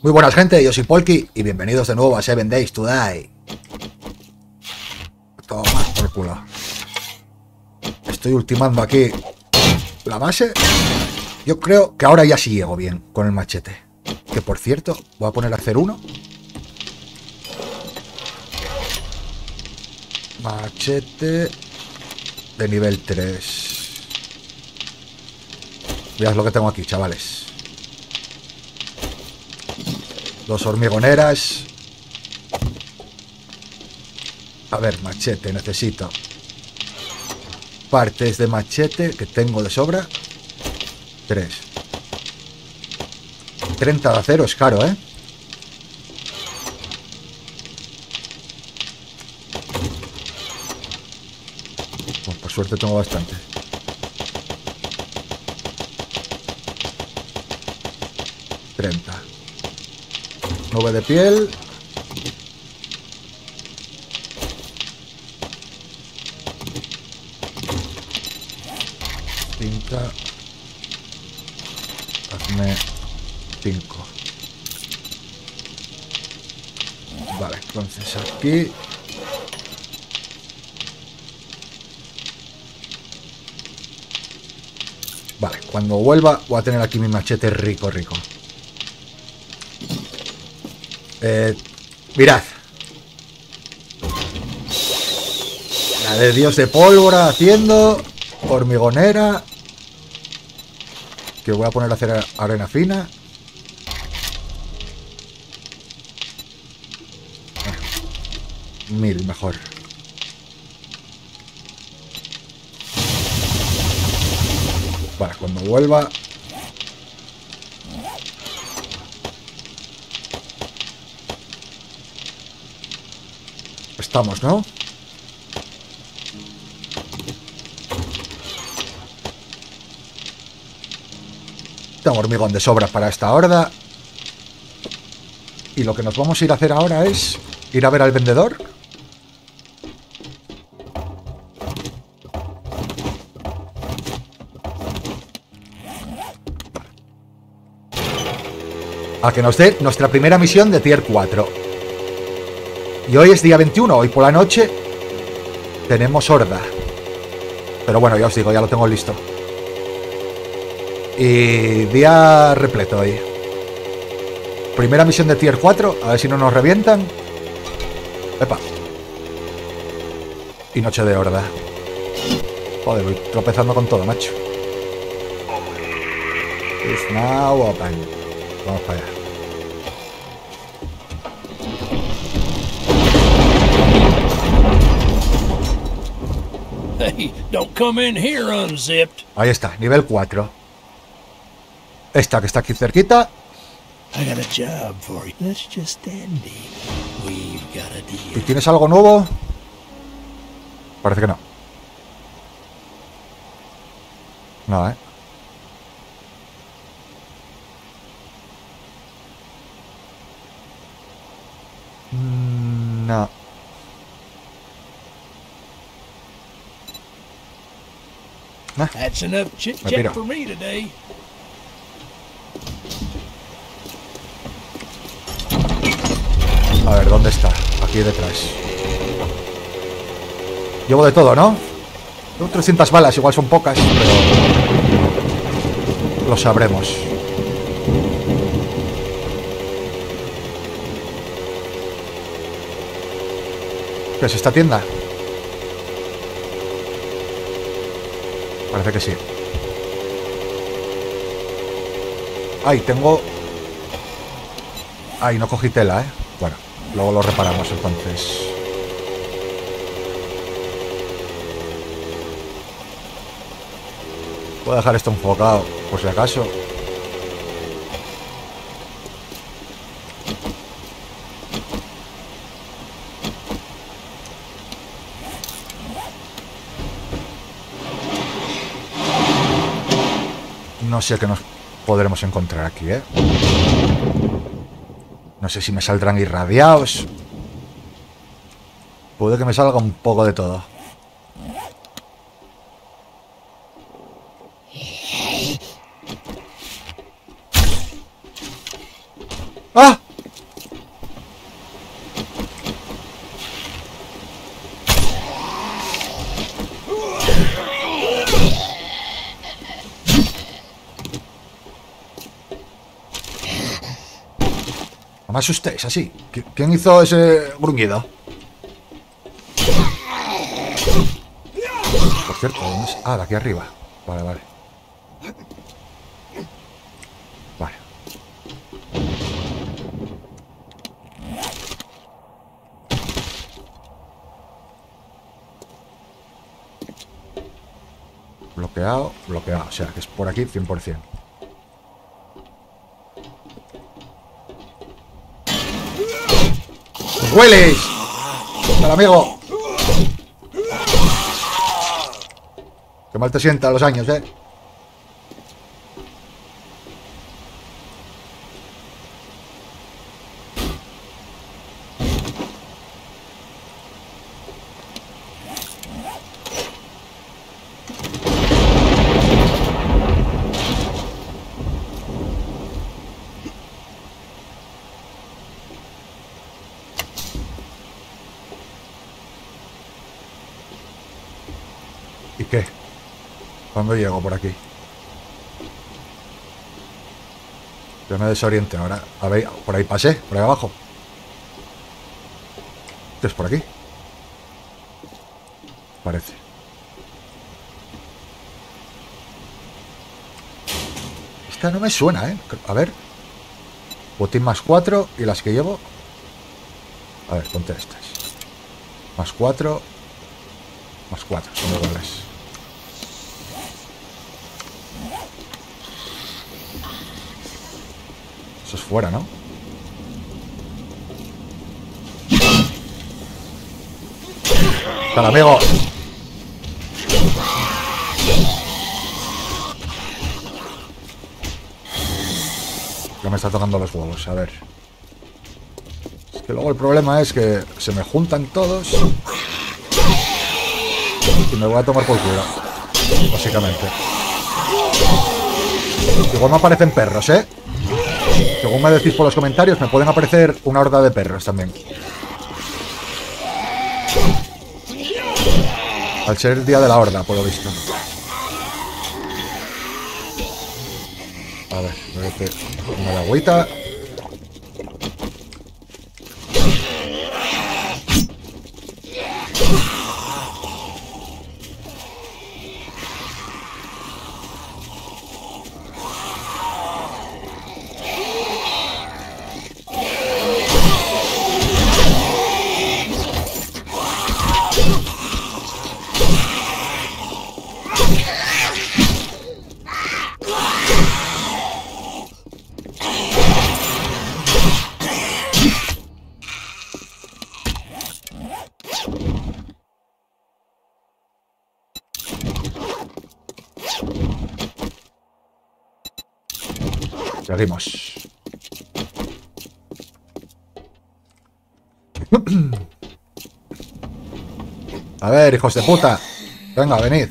Muy buenas gente, yo soy Polky y bienvenidos de nuevo a 7 Days to Die. Toma por culo. Estoy ultimando aquí la base. Yo creo que ahora ya sí llego bien con el machete. Que por cierto, voy a poner a hacer uno. Machete de nivel 3. Mirad lo que tengo aquí, chavales. Dos hormigoneras. A ver, machete, necesito partes de machete que tengo de sobra. 3. 30 de acero es caro, ¿eh? Pues por suerte tengo bastante. Nube de piel. Cinta. Hazme 5. Vale, entonces aquí. Vale, cuando vuelva voy a tener aquí mi machete rico. Mirad. La de Dios de pólvora haciendo. Hormigonera. Que voy a poner a hacer arena fina. Mil mejor. Vale, cuando vuelva. Estamos, ¿no? Tengo hormigón de sobra para esta horda. Y lo que nos vamos a ir a hacer ahora es ir a ver al vendedor. A que nos dé nuestra primera misión de tier 4. Y hoy es día 21, hoy por la noche tenemos horda. Pero bueno, ya os digo, ya lo tengo listo. Y día repleto hoy. Primera misión de tier 4, a ver si no nos revientan. Epa. Y noche de horda. Joder, voy tropezando con todo, macho. It's now open. Vamos para allá. Hey, don't come in here unzipped. Ahí está, nivel 4. Esta que está aquí cerquita. I got a job for you. Let's just dandy. We've got a deal. ¿Y tienes algo nuevo? Parece que no. No, ¿eh? No. That's enough chit chat for me today. A ver, ¿dónde está? Aquí detrás. Llevo de todo, ¿no? Tengo 300 balas, igual son pocas, pero lo sabremos. ¿Qué es esta tienda? Parece que sí. Ay, tengo... Ay, no cogí tela, ¿eh? Bueno, luego lo reparamos entonces. Voy a dejar esto enfocado, por si acaso. No sé qué nos podremos encontrar aquí, ¿eh? No sé si me saldrán irradiados. Puede que me salga un poco de todo. ¡Ah! No me asustéis así. ¿Quién hizo ese gruñido? Por cierto, ¿dónde es? Ah, de aquí arriba. Vale, vale. Vale. Bloqueado, bloqueado. O sea, que es por aquí 100%. ¡Hueles! ¡Hola, amigo! Qué mal te sienta a los años, ¿eh? ¿Y qué? ¿Cuándo llego por aquí? Yo me desoriente ahora. A ver, por ahí pasé, por ahí abajo. ¿Qué es por aquí? Parece. Esta no me suena, ¿eh? A ver. Botín más 4 y las que llevo. A ver, ponte estas. Más 4. Más 4, son iguales. Eso es fuera, ¿no? ¡Hola, amigo! Ya me está tocando los huevos, a ver. Es que luego el problema es que se me juntan todos y me voy a tomar por culo, básicamente. Igual me aparecen perros, ¿eh? Según me decís por los comentarios, me pueden aparecer una horda de perros también. Al ser el día de la horda, por lo visto. A ver, voy a hacer una de agüita. Seguimos. A ver, hijos de puta. Venga, venid.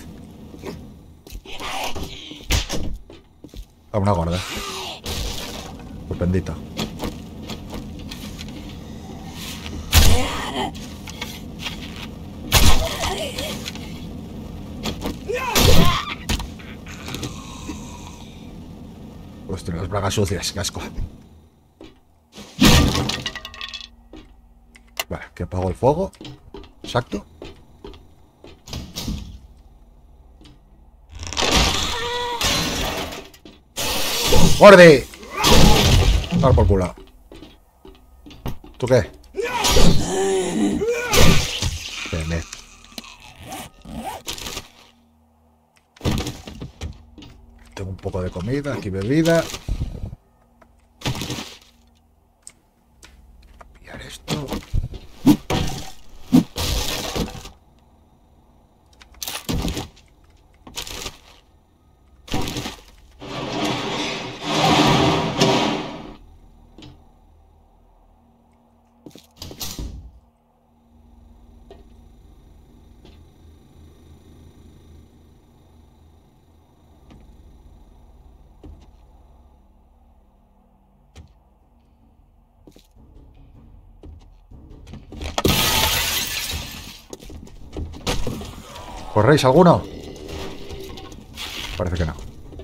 A una gorda. Pues bendito. Hostia, las bragas sucias, qué asco. Vale, que apago el fuego. Exacto. ¡Gordi! Dar por culo. ¿Tú qué? Vale. Tengo un poco de comida, aquí bebida. Pillar esto. ¿Corréis alguno? Parece que no.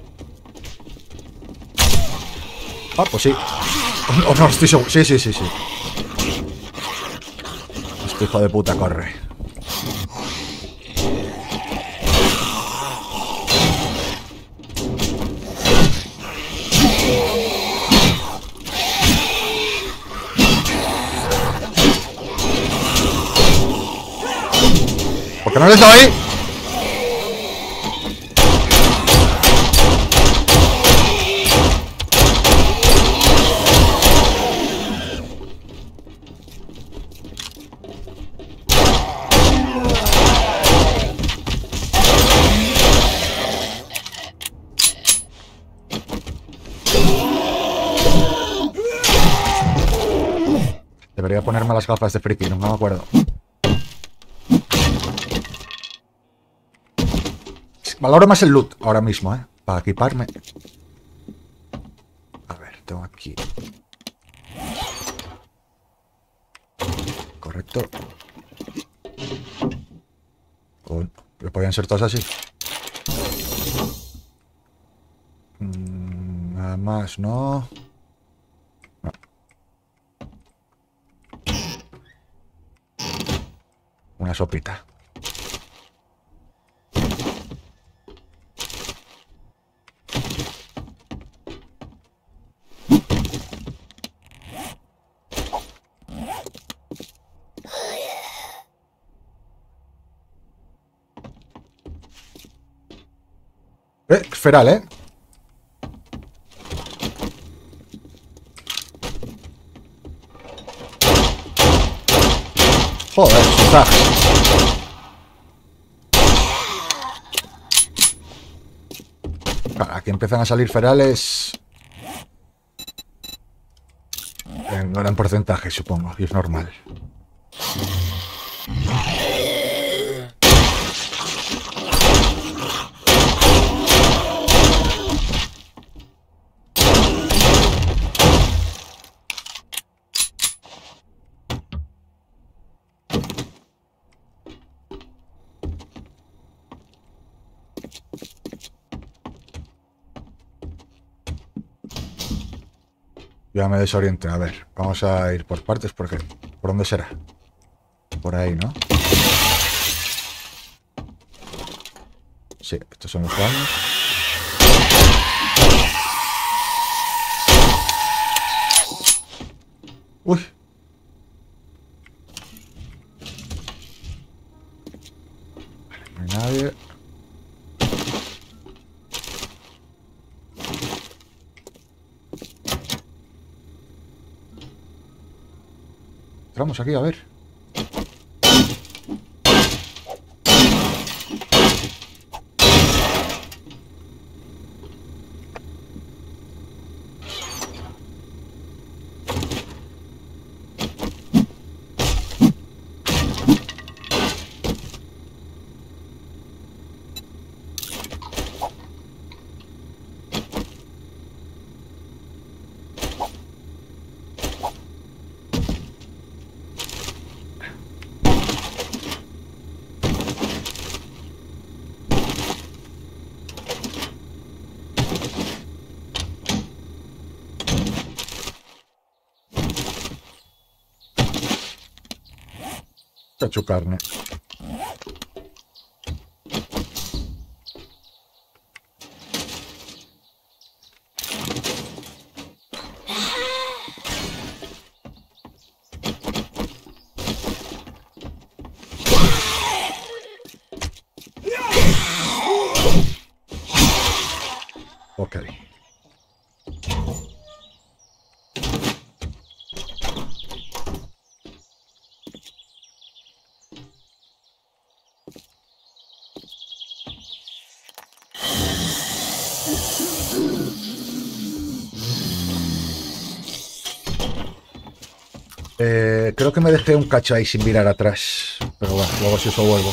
Ah, pues sí. Oh, no, estoy seguro. Sí. Este hijo de puta corre. ¿Por qué no les doy? Debería ponerme las gafas de friki, no me acuerdo. Valoro más el loot ahora mismo, para equiparme. A ver, tengo aquí. Correcto. Podrían ser todas así. Nada más, ¿no? No. Una sopita. Feral, Joder, está. Aquí empiezan a salir ferales en gran porcentaje, supongo, y es normal. Ya me desoriento. A ver, vamos a ir por partes porque... ¿Por dónde será? Por ahí, ¿no? Sí, estos son los baños. Uy. Vale, no hay nadie. Entramos aquí, a ver. Cacho carne. Ok. Creo que me dejé un cacho ahí sin mirar atrás. Pero bueno, luego si eso vuelvo.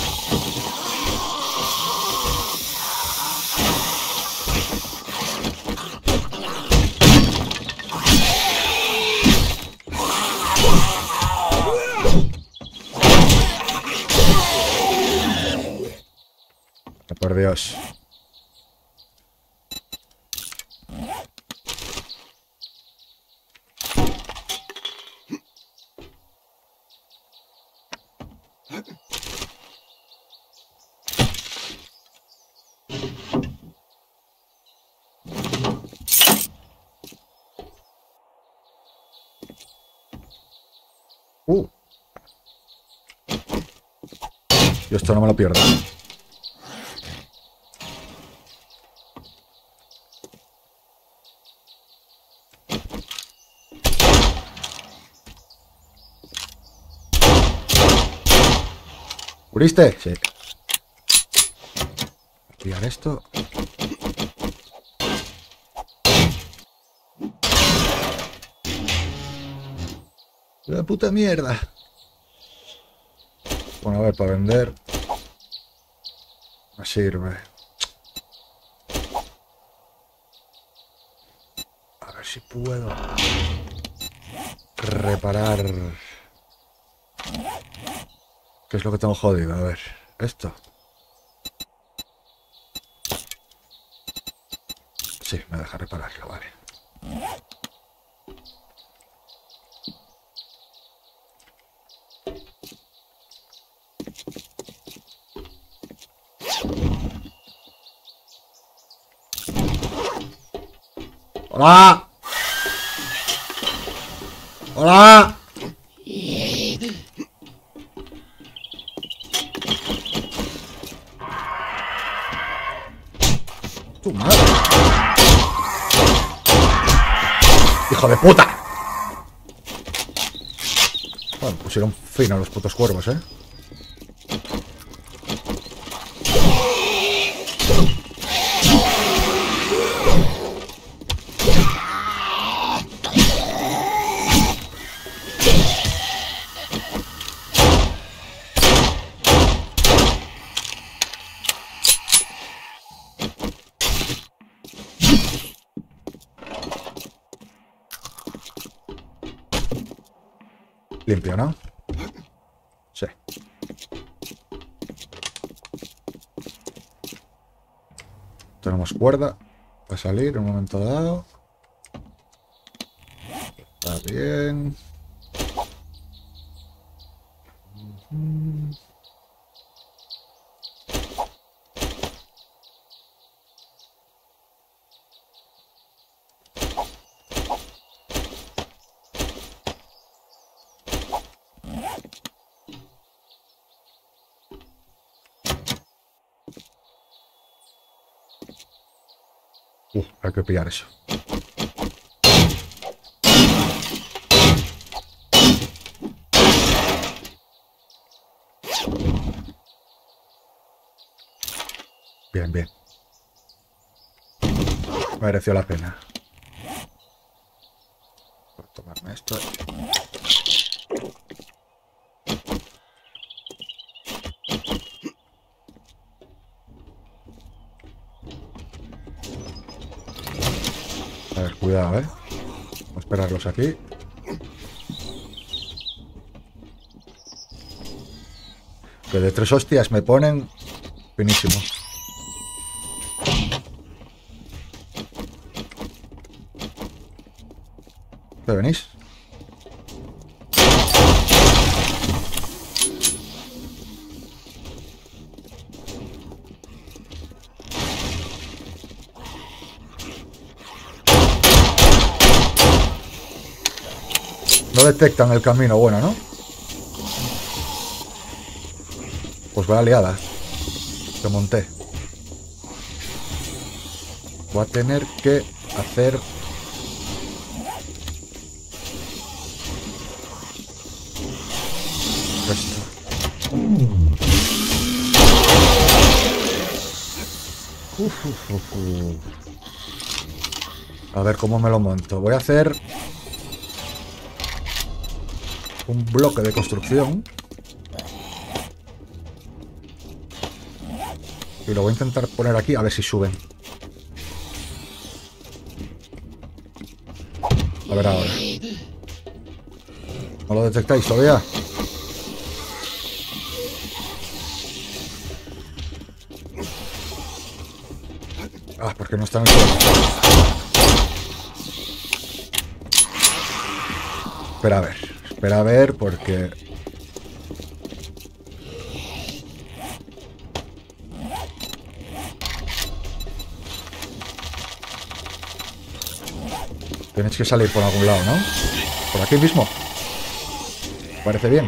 Por Dios. Yo esto no me lo pierdo. ¿Curiste? Sí. Voy a pillar esto. La puta mierda. Bueno, a ver, para vender me sirve. A ver si puedo reparar. ¿Qué es lo que tengo jodido? A ver, esto. Sí, me deja repararlo, vale. ¡Hola! ¡Hola! ¡Tu madre! ¡Hijo de puta! Bueno, pusieron fin a los putos cuervos, ¿eh? Limpio, ¿no? Sí. Tenemos cuerda para salir en un momento dado. Está bien. Hay que pillar eso. Bien, bien. Mereció la pena. Voy a tomarme esto. A ver, cuidado, ¿eh? Vamos a esperarlos aquí. Que de 3 hostias me ponen finísimo. ¿Qué venís? No detectan el camino bueno, ¿no? Pues vaya liada que monté. Voy a tener que hacer esto. A ver cómo me lo monto. Voy a hacer un bloque de construcción y lo voy a intentar poner aquí a ver si suben. A ver ahora. ¿No lo detectáis todavía? Ah, porque no está en el suelo. Espera a ver, porque... Tienes que salir por algún lado, ¿no? Por aquí mismo. Parece bien.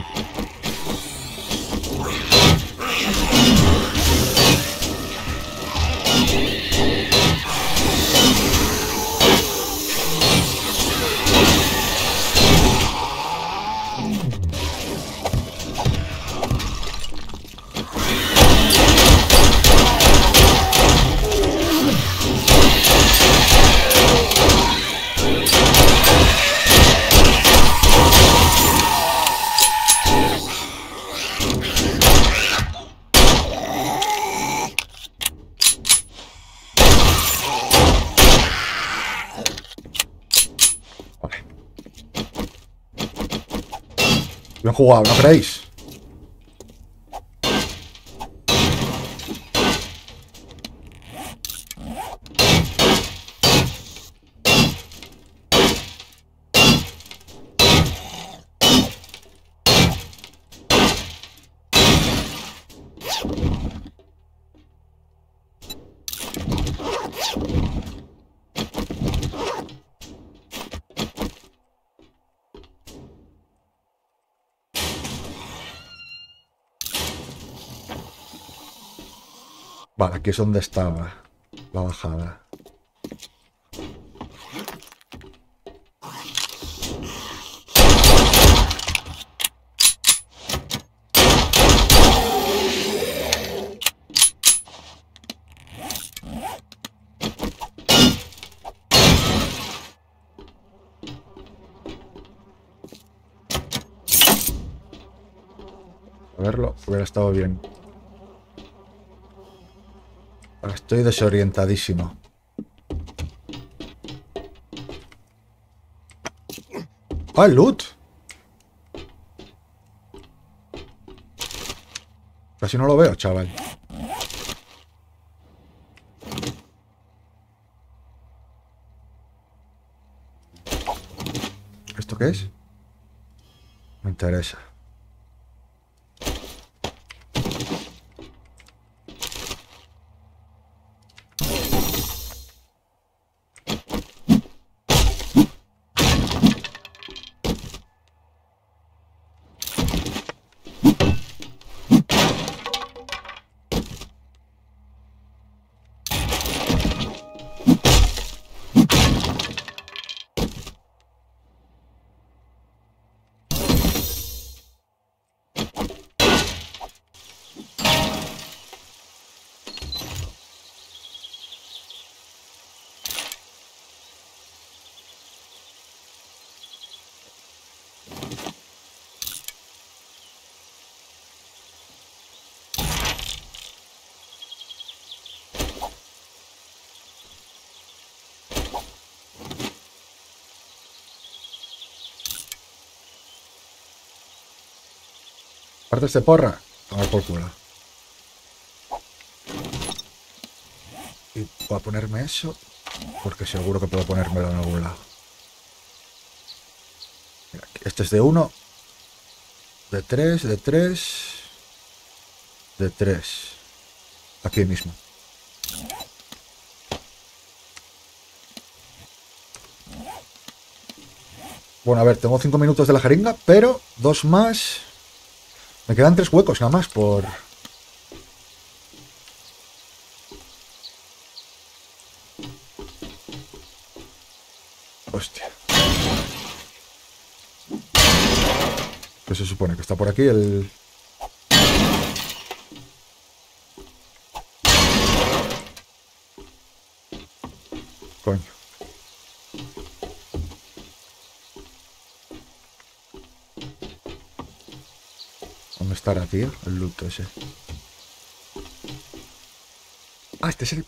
Bien jugado, ¿no creéis? Vale, aquí es donde estaba la bajada. A verlo, hubiera estado bien. Ahora estoy desorientadísimo. ¡Ah, el loot! Casi no lo veo, chaval. ¿Esto qué es? Me interesa. Partes de porra. A ver por culo. Y voy a ponerme eso. Porque seguro que puedo ponérmelo en algún lado. Mira, este es de 1. De 3, de 3. De 3. Aquí mismo. Bueno, a ver, tengo 5 minutos de la jeringa, pero 2 más. Me quedan 3 huecos nada más por... Hostia. ¿Qué se supone? Que está por aquí el... Coño. ¿Dónde estará, tío? El loot ese. Ah, este es el...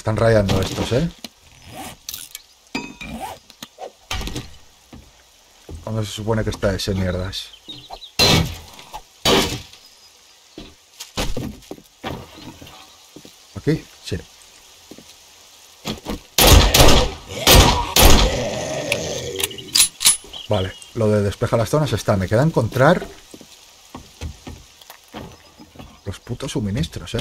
están rayando estos, ¿eh? ¿Cuándo se supone que está ese mierdas? ¿Aquí? Sí. Vale, lo de despejar las zonas está. Me queda encontrar los putos suministros, ¿eh?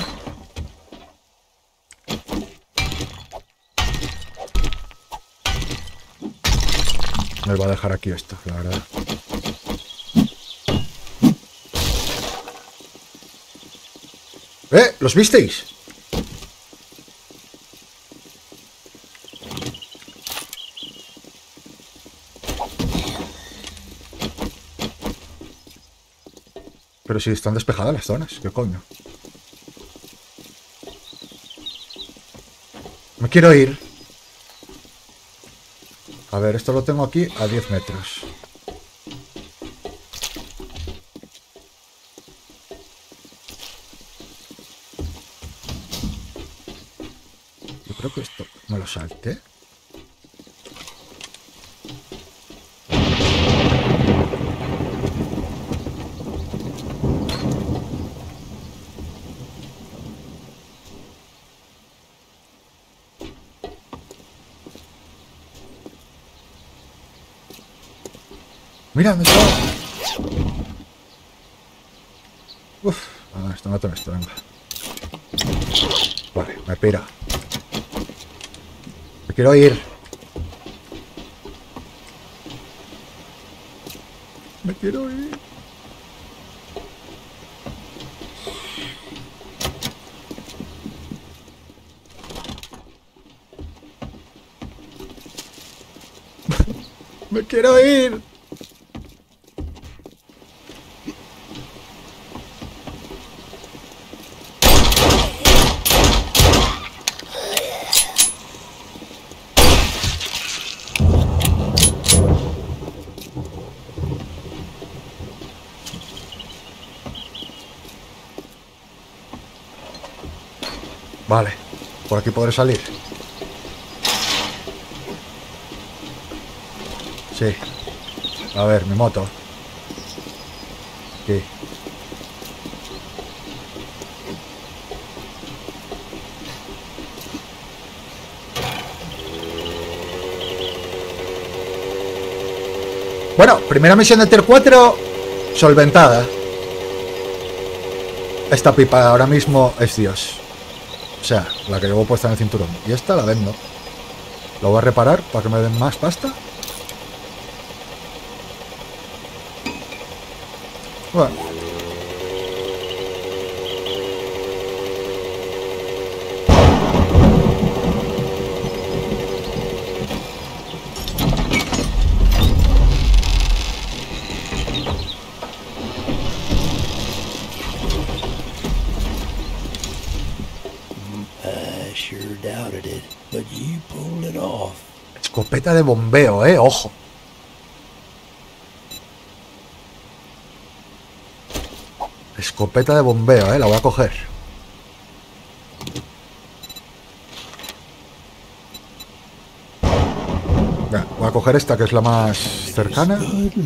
Me va a dejar aquí esto, la verdad. ¿Los visteis? Pero si están despejadas las zonas, ¿qué coño? Me quiero ir. A ver, esto lo tengo aquí a 10 metros. Yo creo que esto me lo salte. Mira, ¿dónde está? Uf, esto no tengo esto, venga. Vale, me pira. Me quiero ir. Me quiero ir. Me quiero ir. Vale, por aquí podré salir. Sí. A ver, mi moto. Aquí. Bueno, primera misión de Tier 4 solventada. Esta pipa ahora mismo es Dios. O sea, la que llevo puesta en el cinturón. Y esta la vendo. La voy a reparar para que me den más pasta. Bueno. Sure doubted it, but you pulled it off. Escopeta de bombeo, ojo. Escopeta de bombeo, la voy a coger. Ya, voy a coger esta que es la más cercana.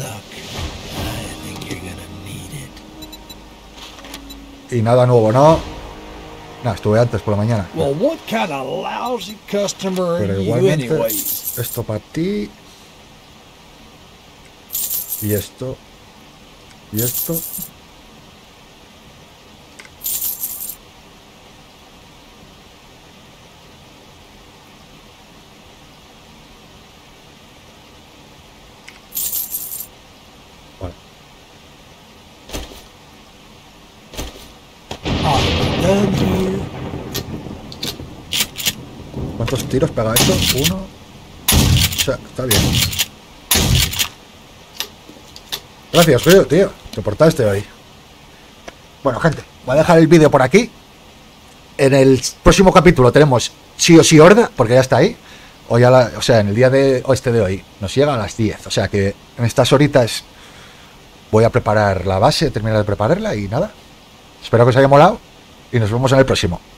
Y nada nuevo, ¿no? Nada, estuve antes por la mañana. Well, what kind of lousy customer are Pero you igualmente, anyways? esto para ti. Y esto. Y esto. Vale. Done here. ¿Cuántos tiros pega esto? Uno. O sea, está bien. Gracias, tío. Te portaste hoy. Bueno, gente, voy a dejar el vídeo por aquí. En el próximo capítulo tenemos sí o sí horda, porque ya está ahí. O sea, en el día de hoy nos llega a las 10. O sea que en estas horitas voy a preparar la base, terminar de prepararla y nada. Espero que os haya molado y nos vemos en el próximo.